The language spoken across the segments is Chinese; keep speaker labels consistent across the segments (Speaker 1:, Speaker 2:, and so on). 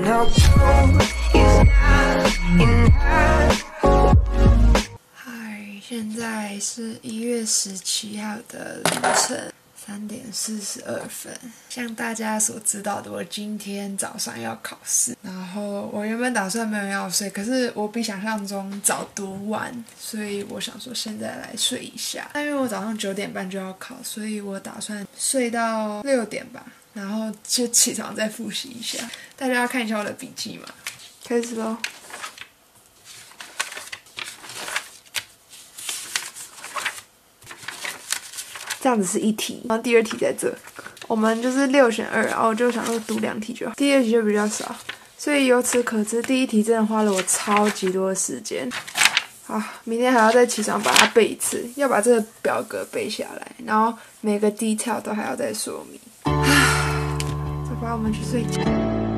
Speaker 1: how cold is not enough。嗨，现在是1月17号的凌晨3点42分。像大家所知道的，我今天早上要考试，然后我原本打算没有要睡，可是我比想象中早读完，所以我想说现在来睡一下。但因为我早上9点半就要考，所以我打算睡到6点吧，然后就起床再复习一下。大家要看一下我的笔记嘛，开始咯。这样子是一题，然后第二题在这，我们就是6选2，然后我就想说读2题就好，第二题就比较少，所以由此可知，第一题真的花了我超级多的时间。好，明天还要再起床把它背一次，要把这个表格背下来，然后每个 detail 都还要再说明。走吧，我们去睡觉。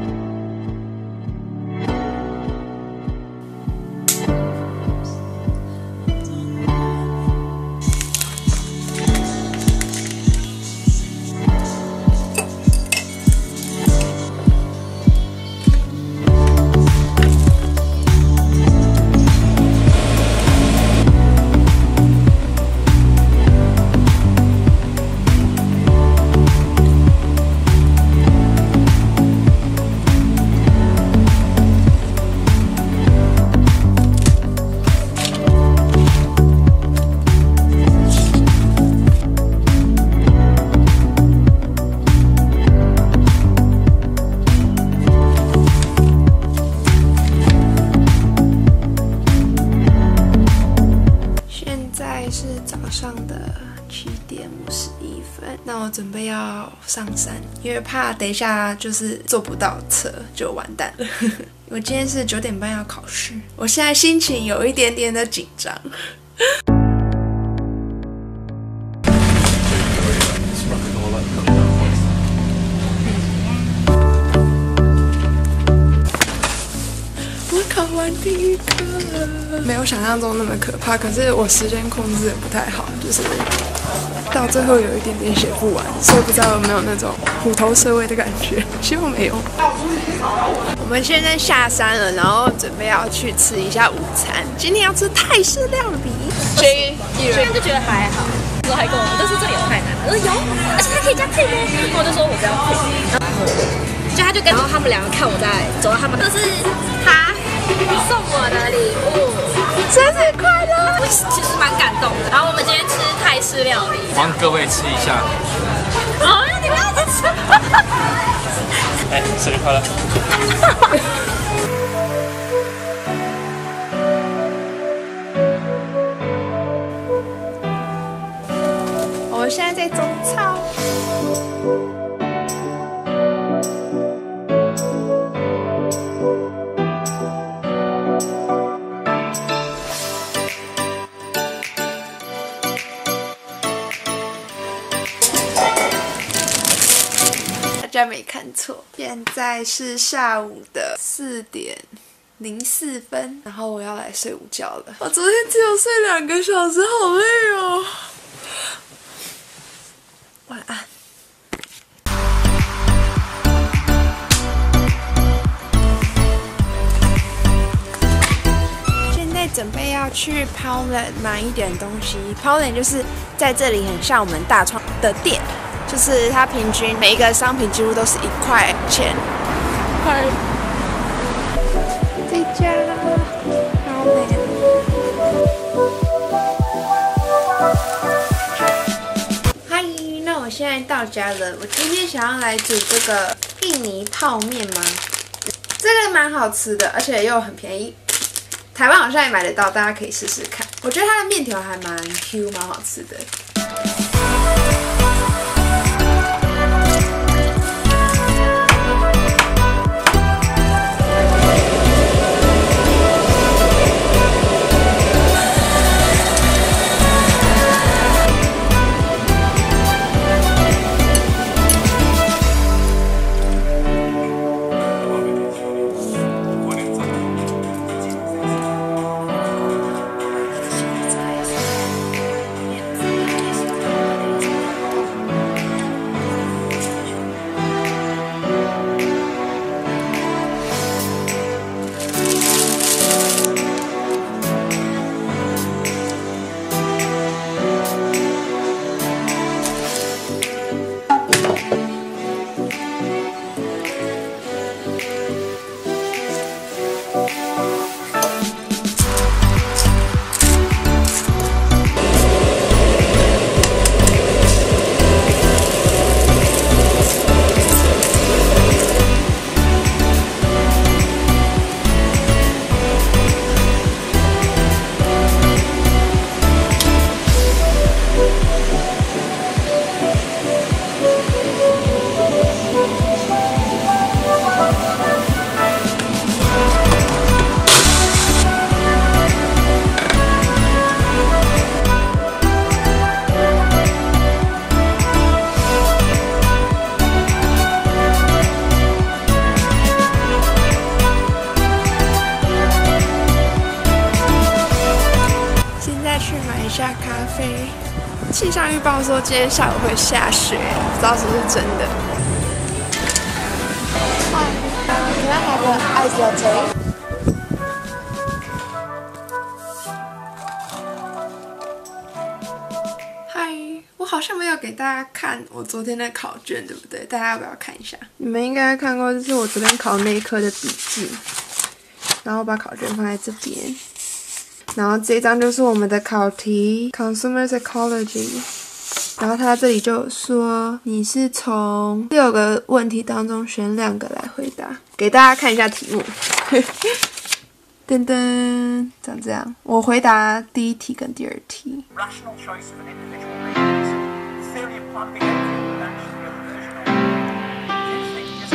Speaker 1: 是早上的7点51分，那我准备要上山，因为怕等一下就是坐不到车就完蛋了。我今天是9点半要考试，我现在心情有一点点的紧张。我考完第一科了，没有想象中那么可怕，可是我时间控制得不太好，就是到最后有一点点写不完，所以不知道有没有那种虎头蛇尾的感觉，希望没有。我们现在下山了，然后准备要去吃一下午餐，今天要吃泰式料理。所以
Speaker 2: 就觉得还好，然后还跟我说，但是这也太难了。我说有，而且它可以加配吗？然后我就说我不要配，他就跟，然后他们两个看我在走到他们，这是他送我的礼物，生日快乐！我其实蛮感动的。然后我们今天吃泰式料理，
Speaker 3: 帮各位吃一下。
Speaker 2: 哦，你们要吃？
Speaker 3: 哎，生日快乐！
Speaker 1: 我们现在在中超。大家没看错，现在是下午的4点04分，然后我要来睡午觉了。我昨天只有睡2个小时，好累哦。晚安。现在准备要去 Poundland 买一点东西。Poundland 就是在这里很像我们大创的店。就是它平均每一个商品几乎都是1块钱。嗨，这家好美。嗨，那我现在到家了。我今天想要来煮这个印尼泡面吗？这个蛮好吃的，而且又很便宜。台湾好像也买得到，大家可以试试看。我觉得它的面条还蛮 Q， 蛮好吃的。 气象预报说今天下午会下雪，不知道是不是真的。Can I have an ice latte? 嗨，我好像没有给大家看我昨天的考卷，对不对？大家要不要看一下？你们应该看过，这是我昨天考那一科的笔记。然后把考卷放在这边。然后这一张就是我们的考题 ，Consumer Psychology。然后它这里就有说，你是从6个问题当中选2个来回答，给大家看一下题目。噔噔，长这样。我回答第一题跟第2题。
Speaker 4: Rational choice of an individual means the theory of planned behavior would actually be a version of it. Usually, just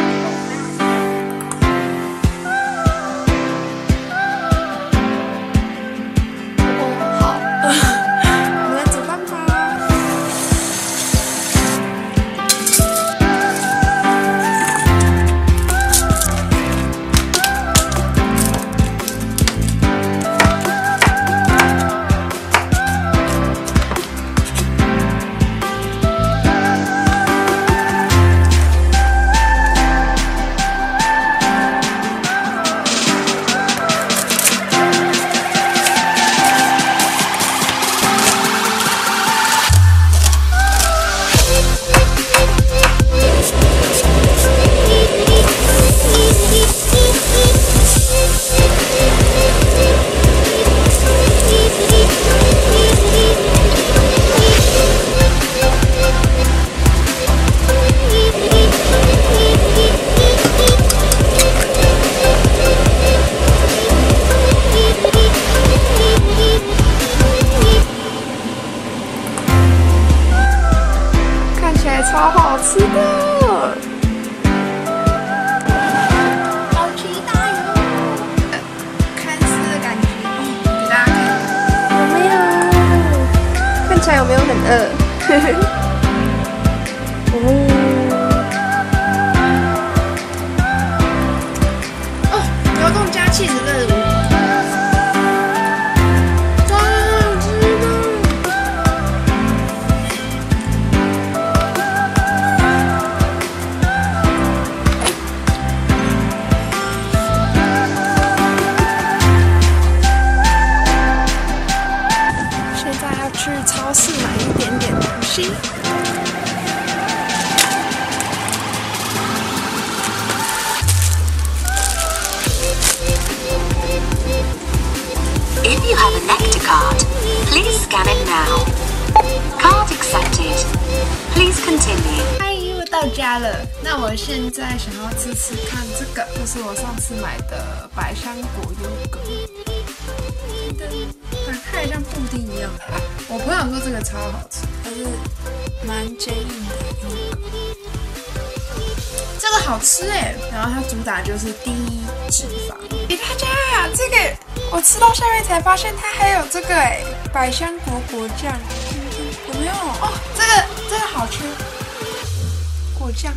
Speaker 1: 超好吃的，好期待哟！看吃的感觉，给大家看，有没有？看起来有没有很饿？哦，流动加气质热舞。去超市买一点点东西。
Speaker 5: If you have a Nectar card, please scan it now. Card accepted. Please continue.
Speaker 1: 嗨，又到家了。那我现在想要吃吃看这个，就是我上次买的百香果优格。看起来像布丁一样。我朋友说这个超好吃，它是蛮坚硬的优格。这个好吃哎，然后它主打就是低脂肪。大家这个我吃到下面才发现它还有这个哎，百香果果酱，有没有？哦，这个好吃，果酱。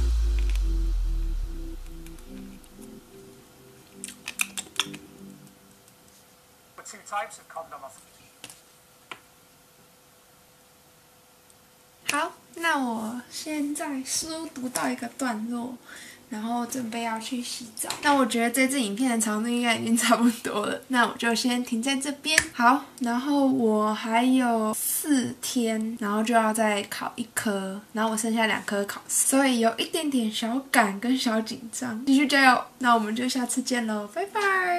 Speaker 4: two types of condom of
Speaker 1: 好，那我现在书读到一个段落，然后准备要去洗澡。那我觉得这支影片的长度应该已经差不多了，那我就先停在这边。好，然后我还有4天，然后就要再考1科，然后我剩下2科考试，所以有一点点小赶跟小紧张，继续加油。那我们就下次见喽，拜拜。